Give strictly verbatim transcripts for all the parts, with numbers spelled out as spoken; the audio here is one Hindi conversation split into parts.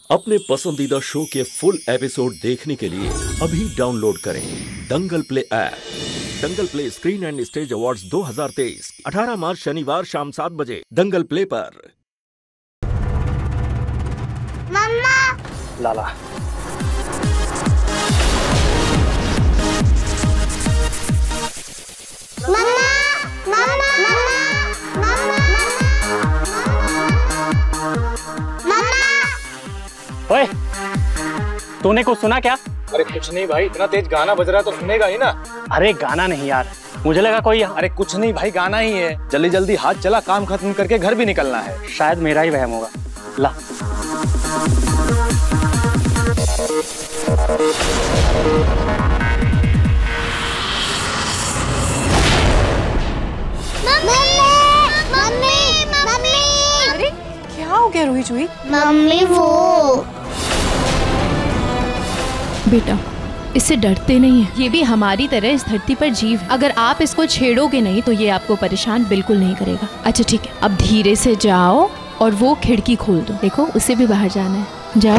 अपने पसंदीदा शो के फुल एपिसोड देखने के लिए अभी डाउनलोड करें Dangal play app. Dangal play screen and stage awards दो हज़ार तेईस अठारह मार्च शनिवार शाम सात बजे दंगल प्ले पर। मम्मा लाला मम्मा मम्मा मम्मा मम्मा ओए, तूने कुछ सुना क्या? अरे कुछ नहीं भाई, इतना तेज गाना बज रहा है तो सुनेगा ही ना। अरे गाना नहीं यार, मुझे लगा कोई। अरे कुछ नहीं भाई, गाना ही है। जल्दी जल्दी हाथ चला, काम खत्म करके घर भी निकलना है। शायद मेरा ही वहम होगा। ला मम्मी मम्मी अरे क्या हो गया रूही जूही? मम्मी वो बेटा इससे डरते नहीं है, ये भी हमारी तरह इस धरती पर जीव है। अगर आप इसको छेड़ोगे नहीं तो ये आपको परेशान बिल्कुल नहीं करेगा। अच्छा ठीक है, अब धीरे से जाओ और वो खिड़की खोल दो। देखो उसे भी बाहर जाना है, जाओ।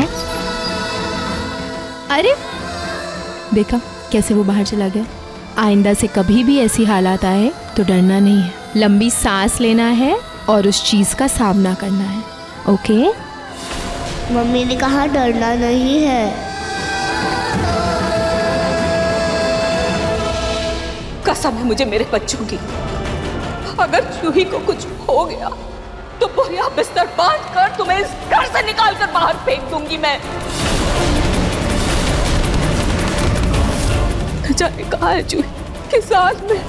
अरे देखा कैसे वो बाहर चला गया। आइंदा से कभी भी ऐसी हालात आए तो डरना नहीं है, लंबी सांस लेना है और उस चीज का सामना करना है। ओके? मम्मी ने कहा डरना नहीं है। कसम है मुझे मेरे बच्चों की, अगर जूही को कुछ हो गया तो बोरिया बिस्तर बांध कर तुम्हें इस घर से निकाल कर बाहर फेंक दूंगी मैं। न जाने कहा है जूही के साथ में,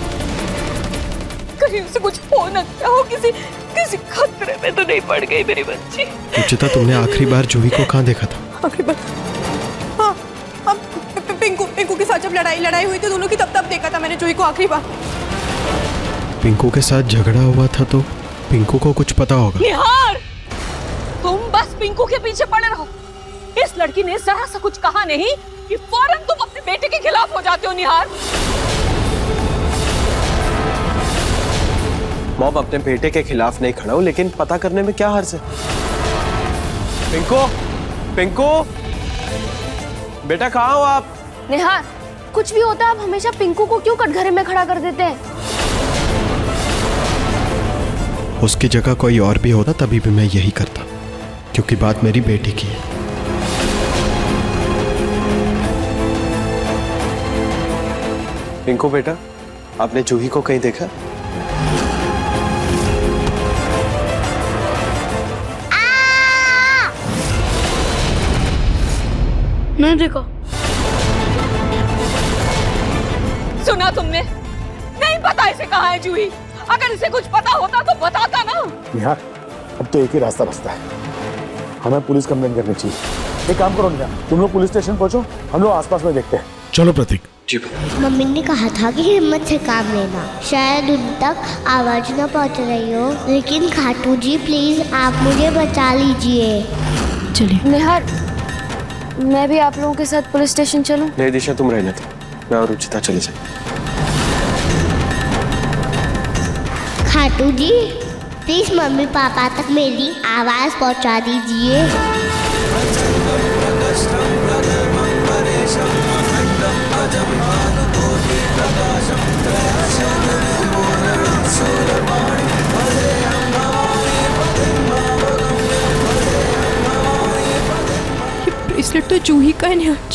कहीं उसे कुछ हो न क्या हो, किसी किसी खतरे में तो नहीं पड़ गई मेरी बच्ची। रुचिता, तुमने आखिरी बार जूही को कहाँ देखा था? आखिरी बार हाँ, अब पिंकू पिंकू के साथ जब लड़ाई लड़ाई हुई थी दोनों की, तब तब देखा था मैंने जूही को आखिरी बार। पिंकू के साथ झगड़ा हुआ था तो पिंकू को कुछ पता होगा। निहार, तुम बस पिंकू के पीछे पड़े रहो। इस लड़की ने जरा सा कुछ कहा नहीं कि फौरन तुम अपने बेटे के खिलाफ हो जाते हो। निहार, मॉम अपने बेटे के खिलाफ नहीं खड़ा हूं, लेकिन पता करने में क्या हर्ज है? पिंकू, पिंकू, बेटा कहाँ हो आप? निहार, कुछ भी होता है आप हमेशा पिंकू को क्यों कटघरे में खड़ा कर देते हैं? उसकी जगह कोई और भी होता तभी भी मैं यही करता, क्योंकि बात मेरी बेटी की है। पिंकू बेटा, आपने जूही को कहीं देखा? नहीं देखा। सुना तुमने? नहीं पता इसे कहाँ है जूही। अगर इसे कुछ पता होता तो बताता ना। निहार, अब तो एक ही रास्ता बचता है, हमें पुलिस कंप्लेंट करनी चाहिए। एक काम करो निहार, तुम लोग पुलिस स्टेशन पहुंचो, हम लोग आसपास में देखते हैं। चलो प्रतीक। जी। मम्मी ने कहा था कि हिम्मत से काम लेना, शायद उन तक आवाज न पहुंच रही हो, लेकिन खाटू जी प्लीज आप मुझे बचा लीजिए। चलिए। निहार, मैं भी आप लोगों के साथ पुलिस स्टेशन चलूं? नहीं दिशा, तुम रहने दो, मैं और रुचिता चले जाए। खाटू जी प्लीज मम्मी पापा तक मेरी आवाज पहुंचा दीजिए। ये ब्रेसलेट तो जूही का है। निहार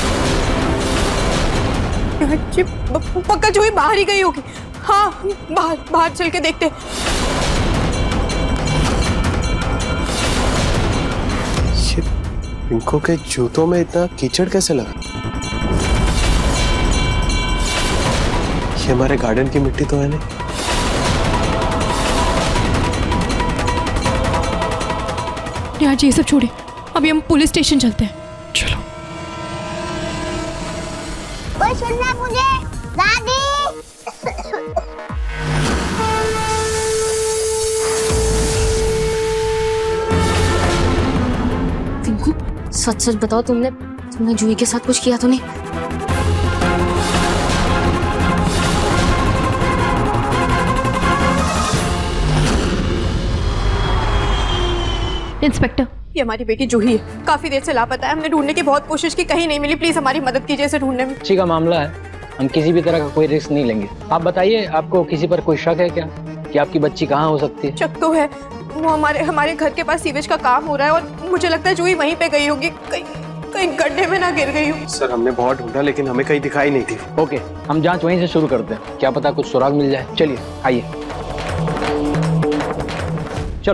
जी, पक्का जूही बाहर ही गई होगी। हाँ, बाहर बाहर चल के देखते। ये पिंकू के जूतों में इतना कीचड़ कैसे लगा? ये हमारे गार्डन की मिट्टी तो है नहीं। निहार जी ये सब छोड़े, अभी हम पुलिस स्टेशन चलते हैं। चलो। कोई सुनना मुझे? दादी पिंकू, सच सच बताओ, तुमने तुमने जूही के साथ कुछ किया तो नहीं? इंस्पेक्टर, ये हमारी बेटी जूही है, काफी देर से लापता है। हमने ढूंढने की बहुत कोशिश की, कहीं नहीं मिली। प्लीज हमारी मदद कीजिए इसे ढूंढने में। बच्ची का मामला है, हम किसी भी तरह का कोई रिस्क नहीं लेंगे। आप बताइए, आपको किसी पर कोई शक है क्या कि आपकी बच्ची कहाँ हो सकती है? शक तो है, वो हमारे हमारे घर के पास सीवेज का काम हो रहा है और मुझे लगता है जूही वहीं पे गई होगी, कहीं कहीं गड्ढे में ना गिर गई हो। सर हमने बहुत ढूंढा लेकिन हमें कहीं दिखाई नहीं थी। ओके, हम जांच वहीं से शुरू करते हैं, क्या पता कुछ सुराग मिल जाए। चलिए आइए, चलो।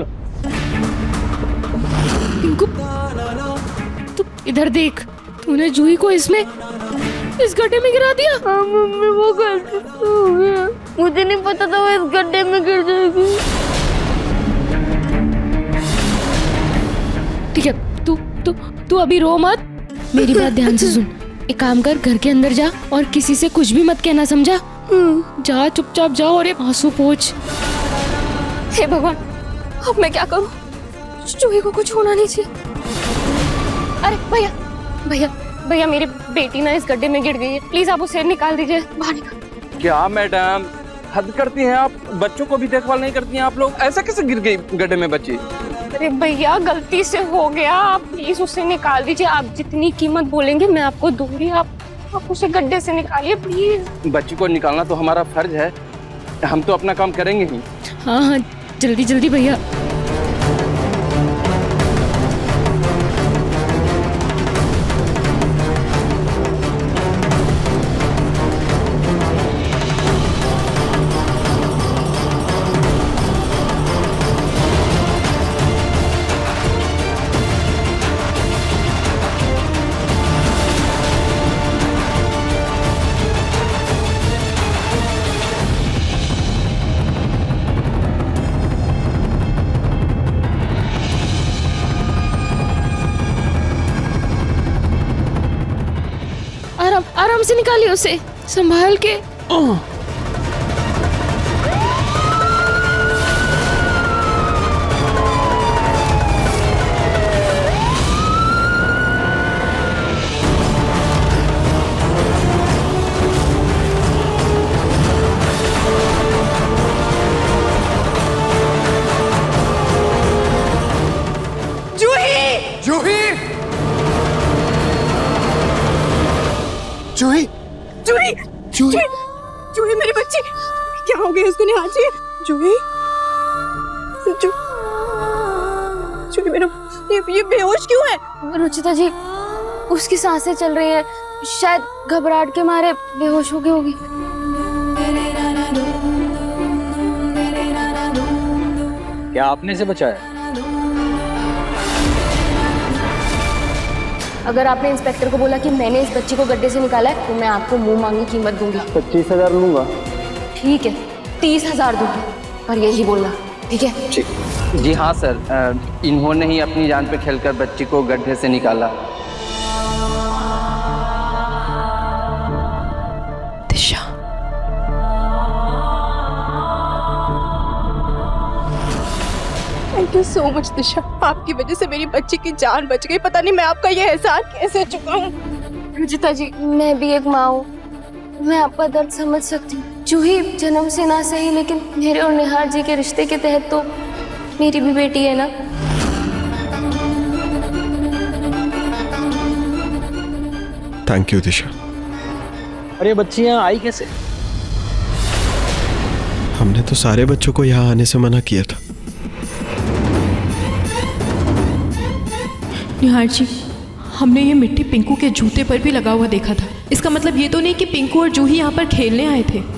पिंकू, तू इधर देख, तूने जूही को इसमें इस गड्ढे में गिरा दिया। हाँ मम्मी, वो गलती तो हो गया, मुझे नहीं पता था वो इस गड्ढे में गिर जाएगी। ठीक है, तू तू तू अभी रो मत, मेरी बात ध्यान से सुन। एक काम कर, घर के अंदर जा और किसी से कुछ भी मत कहना, समझा? जा, चुपचाप जाओ और ये आंसू पोंछ। हे भगवान, अब मैं क्या करूं? जूही को कुछ होना नहीं चाहिए। अरे भैया भैया भैया, मेरी बेटी ना इस गड्ढे में गिर गई है, प्लीज आप उसे निकाल दीजिए, बाहर निकाल। क्या मैडम, हद करती हैं आप, बच्चों को भी देखभाल नहीं करती हैं आप लोग। ऐसा कैसे गिर गई गड्ढे में बच्ची? अरे भैया, गलती से हो गया, आप प्लीज उसे निकाल दीजिए। आप जितनी कीमत बोलेंगे मैं आपको दूंगी, आप आप उसे गड्ढे से निकालिए प्लीज। बच्ची को निकालना तो हमारा फर्ज है, हम तो अपना काम करेंगे ही। हाँ हाँ, जल्दी जल्दी भैया। आराम आराम से निकालिए उसे, संभाल के। जूही, जूही, जूही, जूही, जूही, जूही मेरी बच्ची, क्या हो गया? उसको निहार चाहिए। जूही, जू, जूही मेरा, ये, ये बेहोश क्यों है? रुचिता जी, उसकी सांसें चल रही हैं, शायद घबराहट के मारे बेहोश हो गई होगी। क्या आपने इसे बचाया? अगर आपने इंस्पेक्टर को बोला कि मैंने इस बच्ची को गड्ढे से निकाला है तो मैं आपको मुंह मांगी कीमत दूंगी। पच्चीस हजार लूंगा। ठीक है, तीस हजार दूंगी, पर यही बोलना, ठीक है? ठीक। जी हाँ सर, इन्होंने ही अपनी जान पे खेलकर बच्ची को गड्ढे से निकाला। Disha, thank you so much Disha, आपकी वजह से मेरी बच्ची की जान बच गई। पता नहीं मैं आपका ये एहसान कैसे चुकाऊं। रुचिता जी, मैं भी एक माँ हूँ, मैं आपका दर्द समझ सकती हूँ। जूही जन्म से ना सही, लेकिन मेरे और निहार जी के रिश्ते के तहत तो मेरी भी बेटी है ना। Thank you Disha. अरे बच्ची यहाँ आई कैसे? हमने तो सारे बच्चों को यहाँ आने से मना किया था। निहार जी, हमने ये मिट्टी पिंकू के जूते पर भी लगा हुआ देखा था। इसका मतलब ये तो नहीं कि पिंकू और जूही यहाँ पर खेलने आए थे।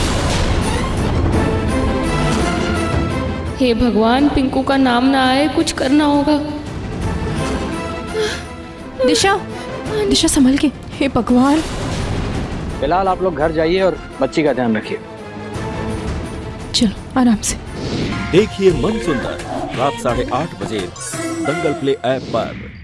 हे भगवान, पिंकू का नाम ना आए, कुछ करना होगा। दिशा, दिशा संभल के, हे भगवान। फिलहाल आप लोग घर जाइए और बच्ची का ध्यान रखिए। चलो आराम से। देखिए मन सुंदर, रात साढ़े आठ बजे दंगल प्ले ऐप पर।